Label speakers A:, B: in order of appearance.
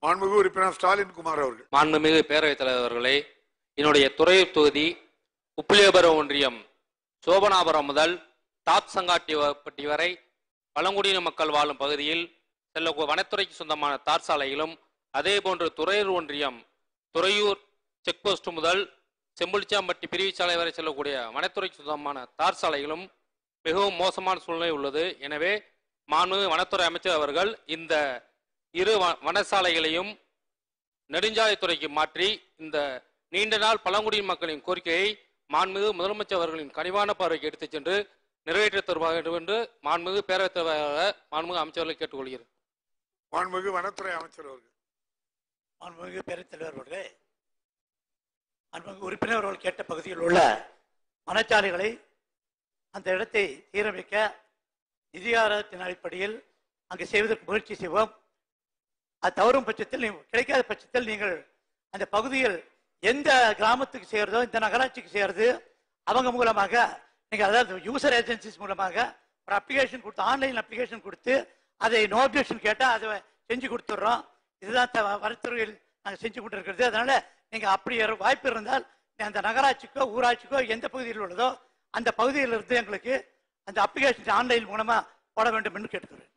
A: மாண்புமிகு உறுப்பினர் ஸ்டாலின் குமார் அவர்கள்.
B: மாண்புமிகு பேரவைத் தலைவர் அவர்களே, என்னுடைய துறையூர் தொகுதி உப்பிலியபுரம் ஒன்றியம் சோபனாபுரம் முதல் டாப் சங்காட்டிப்பட்டி வரை பழங்குடியின மக்கள் வாழும் பகுதியில் செல்ல வனத்துறைக்கு சொந்தமான தார் சாலைகளும், அதே போன்று துறையூர் ஒன்றியம் துறையூர் செக் போஸ்ட் முதல் செம்புளிச்சாம்பட்டி பிரிவு சாலை வரை செல்லக்கூடிய வனத்துறைக்கு சொந்தமான தார் சாலைகளும் மிகவும் மோசமான சூழ்நிலை உள்ளது. எனவே மாண்புமிகு வனத்துறை அமைச்சர் அவர்கள் இந்த இரு வனசாலைகளையும் நெடுஞ்சாலைத்துறைக்கு மாற்றி இந்த நீண்ட நாள் பழங்குடியின மக்களின் கோரிக்கையை மாண்புமிகு முதலமைச்சர் அவர்களின் கனிவான பார்வைக்கு எடுத்துச் சென்று நிறைவேற்ற தருவாக வேண்டும் என்று மாண்புமிகு பேரவைத் தலைவராக மாண்புமிகு அமைச்சர்களை கேட்டுக்கொள்கிறேன்.
A: மாண்புமிகு வனத்துறை அமைச்சர் அவர்கள்.
C: மாண்புமிகு பேரவைத் தலைவர் அவர்களே, மாண்புமிகு உறுப்பினர் அவர்கள் கேட்ட பகுதியில் உள்ள வனச்சாலைகளை அந்த இடத்தை சீரமைக்க நிதி ஆதாரத்தின் அடிப்படையில் அங்கு செய்வதற்கு முயற்சி செய்வோம். அது தவறும் பட்சத்தில் கிடைக்காத பட்சத்தில் நீங்கள் அந்த பகுதியில் எந்த கிராமத்துக்கு செய்யறதோ இந்த நகராட்சிக்கு செய்யறது அவங்க மூலமாக நீங்கள் அதாவது யூசர் ஏஜென்சிஸ் மூலமாக ஒரு அப்ளிகேஷன் கொடுத்து ஆன்லைன் அப்ளிகேஷன் கொடுத்து அதை நோ அப்ஜெக்ஷன் கேட்டால் அதை செஞ்சு கொடுத்துட்றோம். இதுதான் வனத்துறையில் நாங்கள் செஞ்சு கொண்டு இருக்கிறது. அதனால நீங்கள் அப்படி வாய்ப்பு இருந்தால் அந்த நகராட்சிக்கோ ஊராட்சிக்கோ எந்த பகுதியில் உள்ளதோ அந்த பகுதியில் இருந்து எங்களுக்கு அந்த அப்ளிகேஷன் ஆன்லைன் மூலமாக போட வேண்டும் என்று கேட்டுக்கிறேன்.